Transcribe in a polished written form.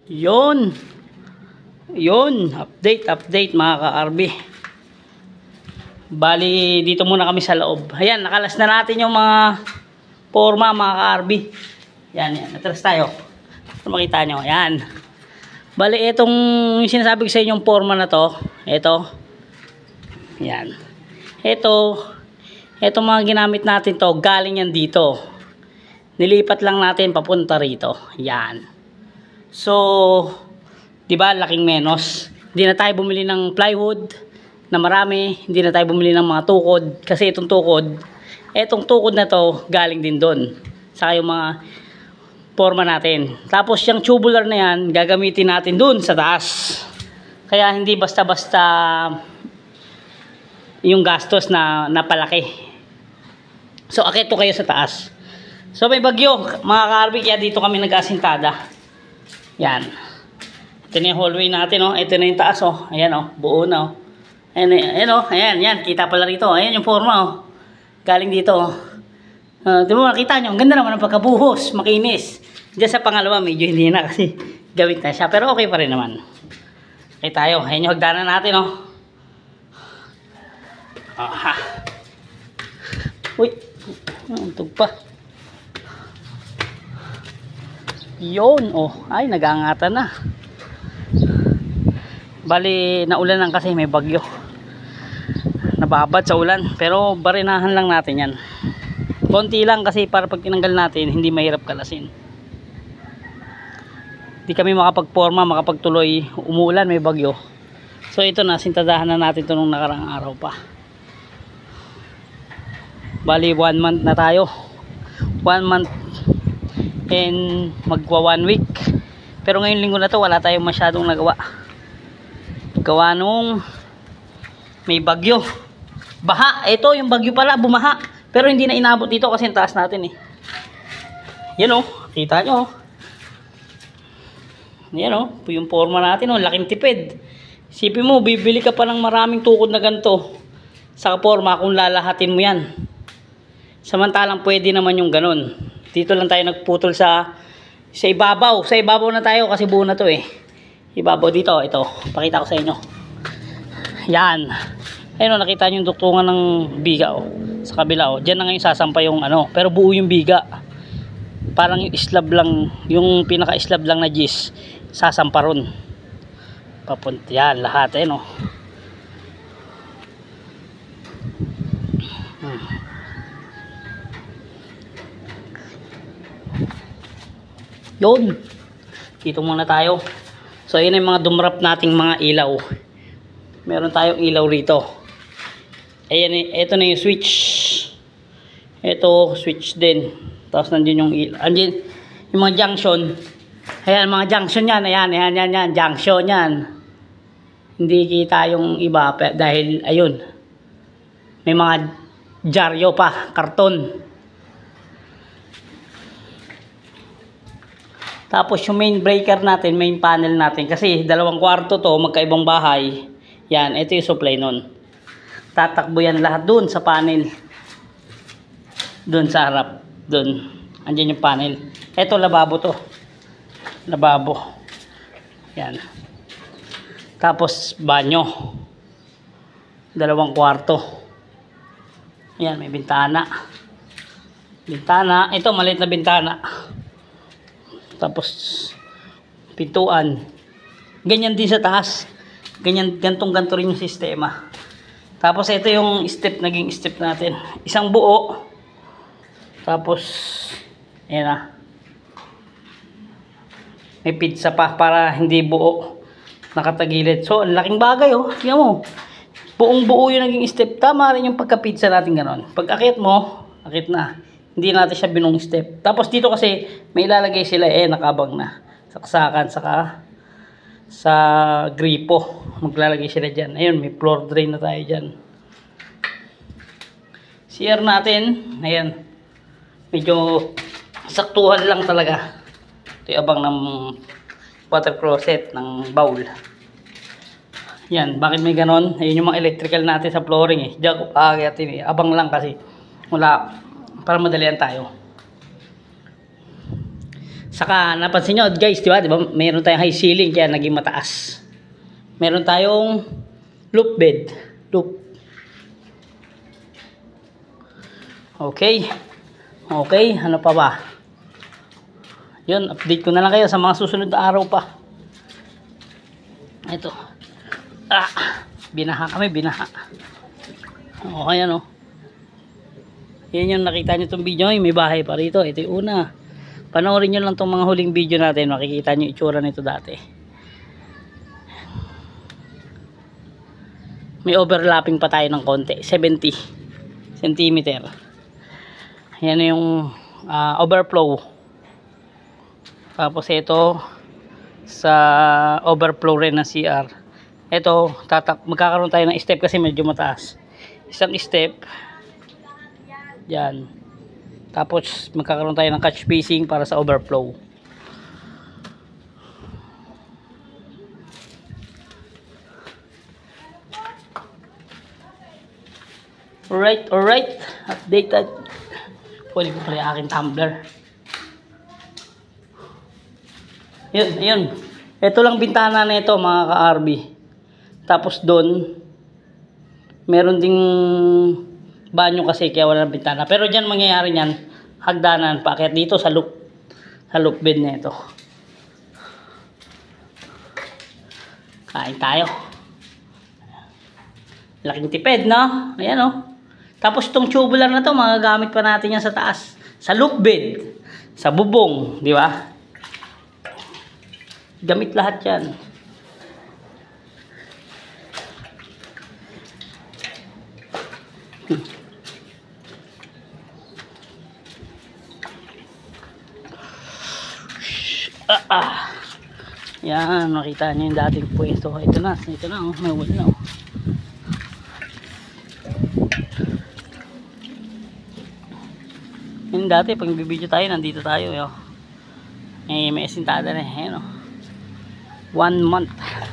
Yun. Yun. Update mga ka-RB. Bali, dito muna kami sa loob. Ayan, nakalas na natin yung mga forma mga ka-RB. Yan. Natras tayo. Para makita nyo. Ayan. Bali, itong sinasabi ko sa inyong forma na to. Ito. Yan. Ito mga ginamit natin to. Galing yan dito. Nilipat lang natin papunta rito. Yan. So, di ba laking menos? Hindi na tayo bumili ng plywood na marami, hindi na tayo bumili ng mga tukod kasi itong tukod na to galing din doon. Saka yung mga forma natin. Tapos yung tubular na yan, gagamitin natin doon sa taas. Kaya hindi basta-basta yung gastos na napalaki. So, akito kayo sa taas. So, may bagyo, mga ka-RB, kaya dito kami nag-asintada. Yan. Ito na yung hallway natin, oh. Ito na yung taas, oh. Ayan, oh. Buo na, oh. Ayan, oh. Ayan, yan. Kita pala rito. Ayan yung forma, oh. Galing dito, oh. Diba, makita nyo. Ang ganda naman ang pagkabuhos. Makinis. Diyan sa pangalawa, medyo hindi na kasi gawin na siya. Pero okay pa rin naman. Okay tayo. Ayan yung hagdanan natin, oh. Aha. Uy. Untog pa. Yun, oh. Ay, nag-aangatan na. Bali, naulan lang kasi may bagyo. Nababad sa ulan. Pero barinahan lang natin yan. Konti lang kasi para pag tinanggal natin, hindi mahirap kalasin. Hindi kami makapagporma, makapagtuloy. Umuulan, may bagyo. So ito na, sintadahan na natin ito nung nakaraang araw pa. Bali, 1 month na tayo. 1 month and magwa 1 week. Pero ngayong linggo na to wala tayong masyadong nagawa. Gawa nung may bagyo. Baha. Ito yung bagyo pala, bumaha. Pero hindi na inabot dito kasi taas natin eh. Yan oh, kita nyo oh. Yan oh, yung forma natin oh, laking tipid. Isipin mo, bibili ka pa ng maraming tukod na ganito sa forma kung lalahatin mo yan. Samantalang pwede naman yung ganon. Dito lang tayo nagputol sa ibabaw. Sa ibabaw na tayo kasi buo na to eh. Ibabaw dito, ito. Pakita ko sa inyo. Yan. Ayun o, nakita nyo yung duktungan ng biga o. Sa kabila o. Diyan na ngayon sasampa yung ano. Pero buo yung biga. Parang yung slab lang, yung pinaka-slab lang na gis. Sasampa ron. Papunta yan, lahat. Ayun o. Yun. Dito muna tayo. So, yun yung mga dumrap nating mga ilaw. Meron tayong ilaw rito. Ayan, ito na yung switch. Ito, switch din. Tapos nandun yung ilaw. Andun, yung mga junction. Ayan, mga junction yan. Ayan, yan. Junction yan. Hindi kita yung iba dahil, ayun. May mga dyaryo pa, karton. Tapos yung main breaker natin, main panel natin. Kasi 2 kwarto to, magkaibang bahay. Yan, ito yung supply nun. Tatakbo yan lahat dun sa panel. Dun sa harap. Dun. Andyan yung panel. Ito, lababo to. Lababo. Yan. Tapos, banyo. 2 kwarto. Yan, may bintana. Bintana. Ito, maliit na bintana. Tapos pintuan. Ganyan din sa taas. Gantong-ganto rin yung sistema. Tapos ito yung step, naging step natin. Isang buo. Tapos ayan na. May pizza pa para hindi buo. Nakatagilid. So, ang laking bagay oh. Tingnan mo. Buong buo yung naging step. Tama rin yung pagka-pizza natin ganon. Pag akit mo, akit na. Hindi natin siya binong step. Tapos dito kasi may ilalagay sila nakabang na. Saksakan saka sa gripo. Maglalagay sila dyan. Ayun, may floor drain na tayo dyan. CR natin. Ayan. Medyo saktuhan lang talaga. Ito yung abang ng water closet ng bowl. Yan. Bakit may ganon? Ayun yung mga electrical natin sa flooring eh. Diyan ko paagatin eh. Abang lang kasi. Wala. Para madalian tayo. Saka napansin nyo guys, di ba? Meron tayong high ceiling kaya naging mataas. Meron tayong loop bed. Loop. Okay. Okay, ano pa ba? Yun, update ko na lang kayo sa mga susunod na araw pa. Ito. Binaha kami, binaha. Okay, ano. Yan yung nakita nyo itong video. May bahay pa rito. Ito yung una. Panoorin nyo lang itong mga huling video natin. Makikita nyo itsura nito dati. May overlapping pa tayo ng konti. 70 cm. Yan yung overflow. Tapos ito sa overflow rin ng CR. Ito, magkakaroon tayo ng step kasi medyo mataas. Isang step. Yan. Tapos magkakaroon tayo ng catch basing para sa overflow. Alright. Updated. Pwede ko pala yung aking tumbler. Yun. Ito lang bintana na ito mga ka-RB. Tapos doon, meron ding banyo kasi kaya wala ng bintana. Pero dyan mangyayari nyan, hagdanan pa. Kaya dito sa loop bed na ito. Kain tayo. Laking tipid, no? Ayan, oh. Tapos itong tubular na to, magagamit pa natin yan sa taas. Sa loop bed. Sa bubong, di ba? Gamit lahat yan. Yan, makita nyo yung dating pwesto. Ito na, oh, may wall na, oh. Yung dati, pag bibidyo tayo, nandito tayo, yo. May asintada na, ayan, oh. 1 month.